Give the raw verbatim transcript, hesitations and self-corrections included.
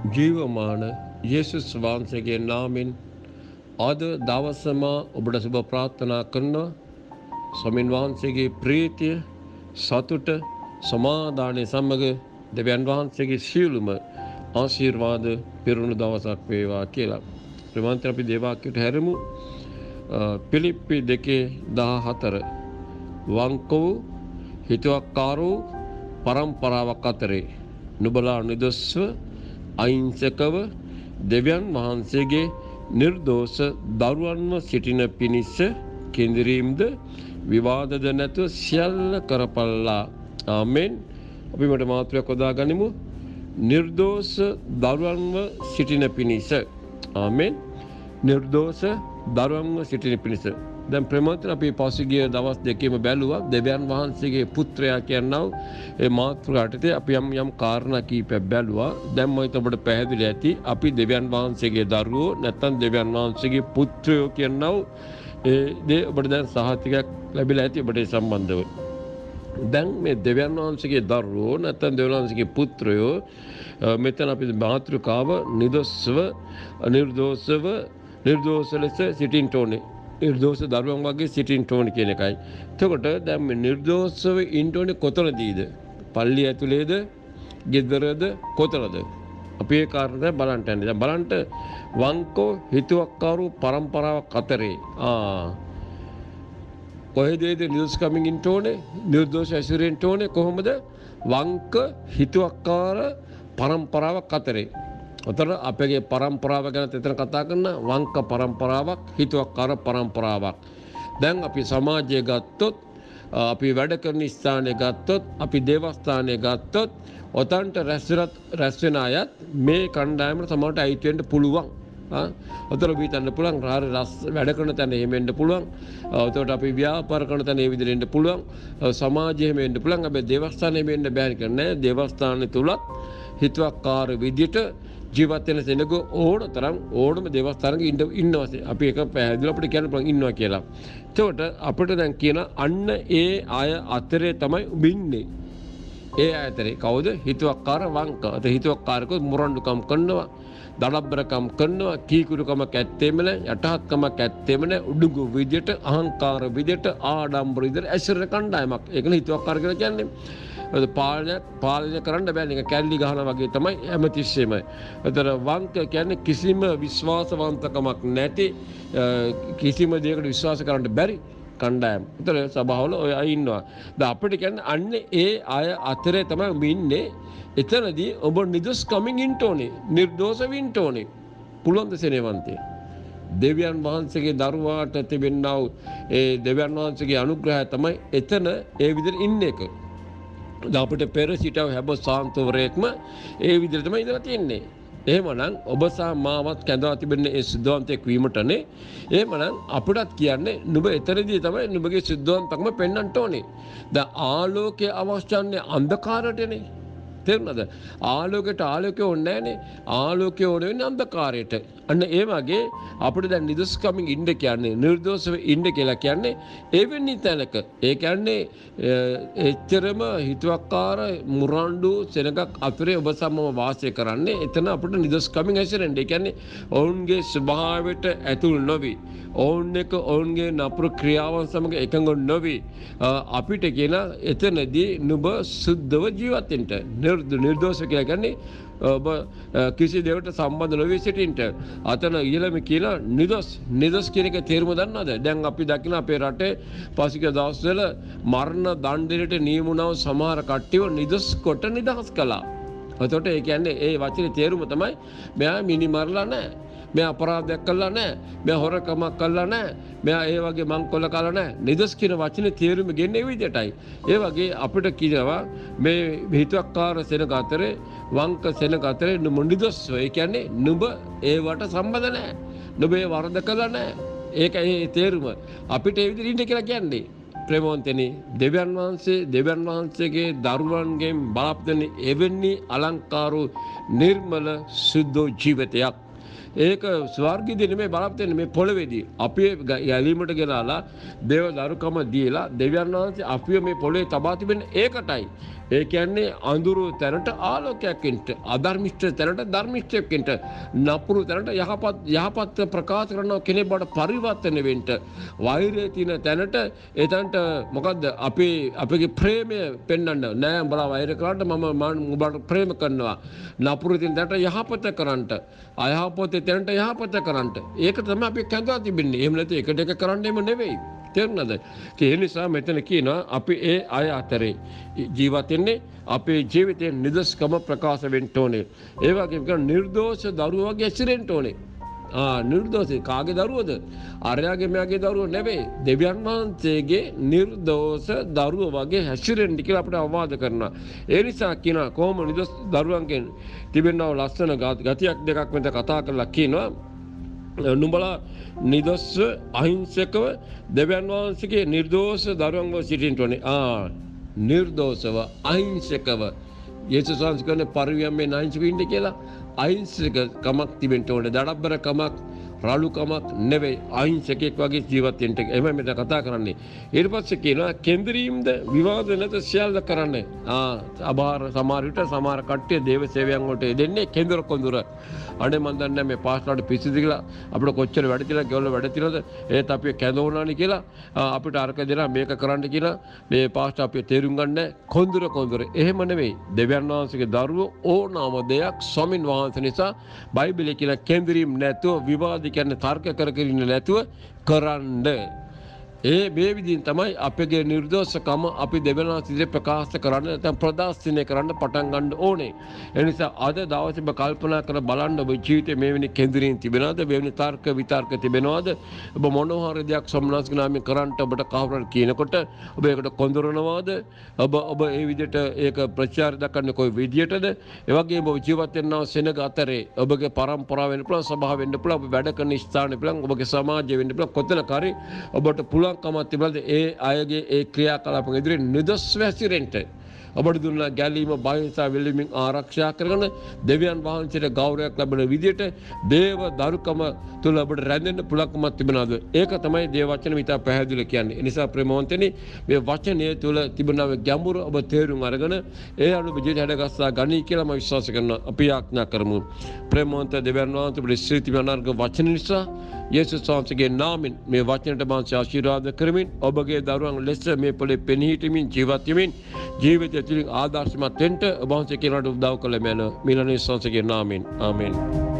ජීවමාන යේසුස් වහන්සේගේ නාමෙන් අද දවසම ඔබට සුබ ප්‍රාර්ථනා කරනවා. ස්වාමීන් වහන්සේගේ ප්‍රීතිය, සතුට, සමාදානය සමග දෙවියන් වහන්සේගේ සියලුම ආශිර්වාද පිරුණු දවසක් වේවා කියලා. ප්‍රමාන්ත අපි දේවාක්‍යයට හැරමු. පිලිප්පි දෙකේ දහහතර වංකෝ හිතුවක්කාරෝ පරම්පරාවක් අතරේ නුබලා නිදොස්ව අහිංසකව දෙවියන් වහන්සේගේ නිර්දෝෂ දරුවන්ව සිටින පිණිස කෙඳිරීම්ද විවාදද නැතුව සියල්ල කරපල්ලා. ආමෙන්. අපි මට මාතෘකාවක් යොදා ගනිමු. නිර්දෝෂ දරුවන්ව සිටින පිණිස. ආමෙන්. නිර්දෝෂ දරුවන්ව සිටින පිණිස. දැන් ප්‍රමෝදන අපි පසුගිය දවස් දෙකේම බැලුවා දෙවියන් වහන්සේගේ පුත්‍රයා කියනව ඒ මාතෘකාවට අපි යම් යම් කාරණා කීපයක් බැලුවා. දැන් මම ඔබට පැහැදිලි ඇති අපි දෙවියන් වහන්සේගේ දරුවෝ නැත්නම් දෙවියන් වහන්සේගේ පුත්‍රයෝ කියනව ඒ දේ ඔබට දැන් සහතිකයක් ලැබිලා ඇති ඔබට සම්බන්ධව. දැන් මේ දෙවියන් වහන්සේගේ දරුවෝ නැත්නම් දෙවියන් වහන්සේගේ පුත්‍රයෝ මෙතන අපි මාතෘකාව නිදොස්ව නිර්දෝෂව නිර්දෝෂ ලෙස සිටින්න ඕනේ. නිර්දෝෂ දරුවන් වගේ සිටින්න ඕනේ කියන එකයි. එතකොට දැන් මේ නිර්දෝෂව ඉන්න ඕනේ කොතනදීද? පල්ලිය ඇතුලේද? ගෙදරද? කොතනද? අපි ඒ කාරණා බලන්න යන්නේ. දැන් බලන්න වංකෝ හිතුවක්කාරු පරම්පරාවක් අතරේ ආ කොහෙදද නිර්දෝෂ කමින් ඉන්න ඕනේ? නිර්දෝෂ ඇසුරෙන්න ඕනේ කොහොමද? වංක හිතුවක්කාර පරම්පරාවක් අතරේ. උතර අපගේ පරම්පරාව ගැන එතන කතා කරන වංක පරම්පරාවක් හිතුවක්කාර පරම්පරාවක්. දැන් අපි සමාජය ගත්තොත් අපි වැඩ කරන ස්ථානය ගත්තොත් අපි දේවස්ථානය ගත්තොත් ඔතන්ට රැස්වෙනත් රැස්වෙන අයත් මේ කණ්ඩායමට සමහරට අයිති වෙන්න පුළුවන්. ඔතන බීතන්න පුළුවන් වැඩ කරන තැන එහෙම වෙන්න පුළුවන්. එතකොට අපි ව්‍යාපාර කරන තැන ඒ විදිහට එන්න පුළුවන්. සමාජය එහෙම වෙන්න පුළුවන්. හැබැයි දේවස්ථානයේ වෙන්න බෑ කියන්නේ දේවස්ථානයේ තුලත් හිතුවක්කාර විදිහට ජීවත් වෙන සෙනග ඕන තරම් ඕනම දේවස්ථානක ඉන්න ඉන්නවා. අපි එක පැහැදිලිව අපිට කියන්න පුළුවන් ඉන්නවා කියලා. එතකොට අපිට දැන් කියන අන්න ඒ අය අතරේ තමයි ඔබ ඉන්නේ. ඒ අය අතරේ කවුද? හිතුවක්කාර වංක. අත හිතුවක්කාරකෝ මුරණ්ඩුකම් කරනවා, දඩබ්බරකම් කරනවා, කීකුරුකමක් ඇත්තේම නැහැ, යටහත්කමක් ඇත්තේම නැහැ, උඩුගු විදියට, අහංකාර විදියට, ආඩම්බර විදියට ඇසිරෙන කණ්ඩායමක්. ඒකනේ හිතුවක්කාර කියලා කියන්නේ. පාලනය පාලනය කරන්න බෑ නිකන් කැල්ලි ගහනවා වගේ තමයි හැමතිස්සෙම. ඒතර වංක කියන්නේ කිසිම විශ්වාසවන්තකමක් නැති කිසිම දෙයකට විශ්වාස කරන්න බැරි කණ්ඩායම්. ඒතර සභාවල ඔය අය ඉන්නවා. දැන් අපිට කියන්නේ අන්න ඒ අය අතරේ තමයි ඔබ ඉන්නේ. එතනදී ඔබ නිදොස් කමින් ඉන්න ඕනේ. නිර්දෝෂ වෙන්න ඕනේ. පුළුවන් ද සෙනෙවන්තේ? දෙවියන් වහන්සේගේ දරුවාට තිබෙනා ඒ දෙවියන් වහන්සේගේ අනුග්‍රහය තමයි එතන ඒ විදිහට ඉන්න එක. අපිට පෙර සිටව හැබ සාන්තවරයෙක්ම ඒ විදිහට තමයි ඉඳලා තියෙන්නේ. එහෙමනම් ඔබ සහ මාවත් කැඳවා තිබෙන්නේ ඒ සිද්ධාන්තයක් වීමටනේ. එහෙමනම් අපිටත් කියන්නේ නුඹ එතරදී තමයි නුඹගේ සිද්ධාන්තකම පෙන්වන්න ඕනේ. දැන් ආලෝකය අවශ්‍යන්නේ අන්ධකාරයටනේ. තේරුණාද? ආලෝකයට ආලෝකය ඕනේ නැහනේ. ආලෝකය ඕනේ වෙන්නේ අන්ධකාරයට. අන්න ඒ වගේ අපිට දැන් නිදොස්කමින් ඉන්න කියන්නේ නිර්දෝෂව ඉන්න කියලා කියන්නේ එවැනි තැනක. ඒ කියන්නේ එච්චරම හිතුවක්කාර මුරණ්ඩු සෙනගක් අතරේ ඔබ සමම වාසය කරන්නේ. එතන අපිට නිදොස්කමින් ඇසිරෙන්න. ඒ කියන්නේ ඔවුන්ගේ ස්වභාවයට ඇතුල් නොවි. ඔවුන් එක ඔවුන්ගේ නපුරු ක්‍රියාවන් සමග එකඟ නොවි. අපිට කියන එතනදී නුඹ සුද්ධව ජීවත් වෙන්න. නිර්දෝෂ කියලා කියන්නේ ඔබ කිසි දෙයකට සම්බන්ධ නොවී සිටින්න. අතන ඊළම කියලා නිදොස් නිදොස් කියන එක තේරුම දන්නවද? දැන් අපි දකින අපේ රටේ පසුගිය දවස්වල මරණ දණ්ඩනයට නියමුණව සමහර කට්ටියව නිදොස් කොට නිදහස් කළා. එතකොට ඒ කියන්නේ ඒ වචනේ තේරුම තමයි මෙයා මිනි මරලා නැහැ. මෙයා අපරාධයක් කළා නැහැ. මෙයා හොරකමක් කළා නැහැ. මෙයා ඒ වගේ මංකොල්ල කළා නැහැ. නිදොස් කියන වචනේ තේරුම ගෙන්නේ විදියටයි. ඒ වගේ අපිට කියනවා මේ හිතුවක්කාර සෙනග අතරේ වංක සෙනග අතරේ නුඹ නිදොස්ව. ඒ කියන්නේ නුඹ ඒවට සම්බන්ධ නැහැ. නුඹ ඒ වරද කළා නැහැ. ඒකයි ඒ තේරුම. අපිට ඒ විදිහට ඉන්න කියලා කියන්නේ. ප්‍රේමවන්තනි දෙවියන් වහන්සේ දෙවියන් වහන්සේගේ දරුවන්ගෙන් බලාපොරොත්තු වෙන එවැනි අලංකාර නිර්මල සුද්ධ ජීවිතයක් ඒක ස්වර්ගයේදී නෙමෙයි බලාපොරොත්තු වෙන්නේ මේ පොළවේදී. අපි ගැලීමට ගෙනාලා දේව දරුකම දීලා දෙවියන් වහන්සේ අපිව මේ පොළවේ තබා තිබෙන්නේ ඒකටයි. ඒ කියන්නේ අඳුරු තැනට ආලෝකයක් වෙන්න, අධර්මිෂ්ඨ තැනට ධර්මිෂ්ඨයක් වෙන්න, නපුරු තැනට යහපත් යහපත් ප්‍රකාශ කරන කෙනෙක් බවට පරිවර්තන වෙන්න, වෛරය තියෙන තැනට එතනට මොකද්ද අපි අපේ ප්‍රේමය පෙන්වන්න නෑ උඹලා වෛර කරාට මම උඹට ප්‍රේම කරනවා. නපුරු තියෙන තැනට යහපත කරන්නට, අයහපත තැනට යහපත කරන්නට. ඒක තමයි අපි කැඳවා තිබෙන්නේ. එහෙම නැත්නම් එකට එක කරන්නෙම නෙවෙයි. තේරුණාද? ඒ නිසා මෙතන කියනවා අපි ඒ අය අතරේ ජීවත් වෙන්නේ අපේ ජීවිතයේ නිදස්කම ප්‍රකාශ වෙන්න ඕනේ. ඒ වගේම කියන නිර්දෝෂ දරුවෝ වගේ ඇසිරෙන්න ඕනේ. ආ නිර්දෝෂ කාගේ දරුවෝද? අරයාගේ මෙයාගේ දරුවෝ නෙවෙයි. දෙවියන් වහන්සේගේ නිර්දෝෂ දරුවෝ වගේ හැසිරෙන්න කියලා අපිට අවවාද කරනවා. ඒ නිසා කියනවා කොහොම නිදෝෂ දරුවන්ගෙන් තිබෙනව ලස්සන ගතියක් දෙකක් මෙතන කතා කරලා කියනවා. නුඹලා නිදොස්ව අහිංසකව දෙවියන් වහන්සේගේ නිර්දෝෂ දරුවන්ව සිටින්න ඕනේ. ආ නිර්දෝෂව අහිංසකව යේසුස් වහන්සේ කියන්නේ පරිවියම්මේ අහිංසක ඉන්න කියලා. අහිංසක කමක් තිබෙන්න ඕනේ. දඩබ්බර කමක් රළු කමක් නෙවෙයි. අහිංසකෙක් වගේ ජීවත් වෙන්න. එහෙමයි මෙතන කතා කරන්නේ. ඊට පස්සේ කියනවා කෙන්දරීම්ද විවාද නැත සියල්ල කරන්නේ. ආ අබාර සමහර විට සමහර කට්ටිය දේව සේවයන් වලට දෙන්නේ කෙන්දර කොඳුර. අනේ මන් දන්නේ මේ පාස්ලාට පිස්සුද කියලා අපිට කොච්චර වැඩ තියලා ගෙවල වැඩ තියලාද ඒත් අපි කැඳවුණානේ කියලා අපිට අරක දෙනා මේක කරන්න කියලා මේ පාස්ට අපි තේරුම් ගන්න කොඳුර කොඳුර එහෙම නෙවෙයි දෙවියන් වහන්සේගේ දරුවෝ ඕනෑම දෙයක් ස්වාමින් වහන්සේ නිසා බයිබලයේ කියන කෙන්දරීම් නැතුව විවාද කියන්නේ තර්ක කර කර ඉන්න නැතුව කරන්න ඒ මේ විදිහින් තමයි අපගේ නිර්දෝෂකම අපි දෙවියන් වහන්සේ ප්‍රකාශ කරන්න නැත්නම් ප්‍රදර්ශනය කරන්න පටන් ගන්න ඕනේ. ඒ නිසා අද දවසේ ඔබ කල්පනා කර බලන්න ඔබ ජීවිතේ මේ වෙනි කෙන්දරින් තිබෙනවද? මේ වෙනි තර්ක විතර්ක තිබෙනවද? ඔබ මොනවා හරි දෙයක් සම්මානස්ක නාමයෙන් කරන්න ඔබට කවුරුහරි කියනකොට ඔබ ඒකට කොඳුරනවාද? ඔබ ඔබ ඒ විදිහට ඒක ප්‍රචාර දක්වන්නේ කොයි විදිහටද? ඒ වගේම ඔබ ජීවත් වෙනව සෙනග අතරේ ඔබගේ පරම්පරාව වෙන්න පුළුවන්, සභාව වෙන්න පුළුවන්, ඔබ වැඩ කරන ස්ථාන වෙන්න පුළුවන්, ඔබගේ සමාජය වෙන්න පුළුවන්, කොතනක හරි ඔබට පුළුවන් කමක් තිබුණාද ඒ අයගේ ඒ ක්‍රියාකලාප ඉදිරියේ නිදොස්ව හැසිරෙන්න ඔබට දුන්න ගැලීම බයින්සා වෙලීමෙන් ආරක්ෂා කරගෙන දෙවියන් වහන්සේට ගෞරවයක් ලැබෙන විදිහට දේව දරුකම තුල ඔබට රැඳෙන්න පුළුවන්කමක් තිබෙනවද? ඒක තමයි දේව වචන විතර පැහැදිලි කියන්නේ. ඒ නිසා ප්‍රේමවන්තනි මේ වචනය තුල තිබෙන ගැඹුර ඔබ තේරුම් අරගෙන ඒ අනුව ජීවිතය හැඩගස්සා ගනී කියලා මම විශ්වාස කරනවා. අපි ආඥා කරමු. ප්‍රේමවන්ත දෙවියන් වහන්සේ ඔබට ශ්‍රීති වනාර්ග වචන නිසා යේසුස් වහන්සේගේ නාමයෙන් මේ වචනට මම ආශිර්වාද කරමින් ඔබගේ දරුවන් ලෙස මේ පොළේ පෙනී සිටමින් ජීවත් වෙමින් ජීවිතය තුළින් ආදර්ශමත් වෙන්න ඔබ වහන්සේ කෙනාට උදව් කළ මැන මිලනේ සංසගේ නාමයෙන් ආමෙන්.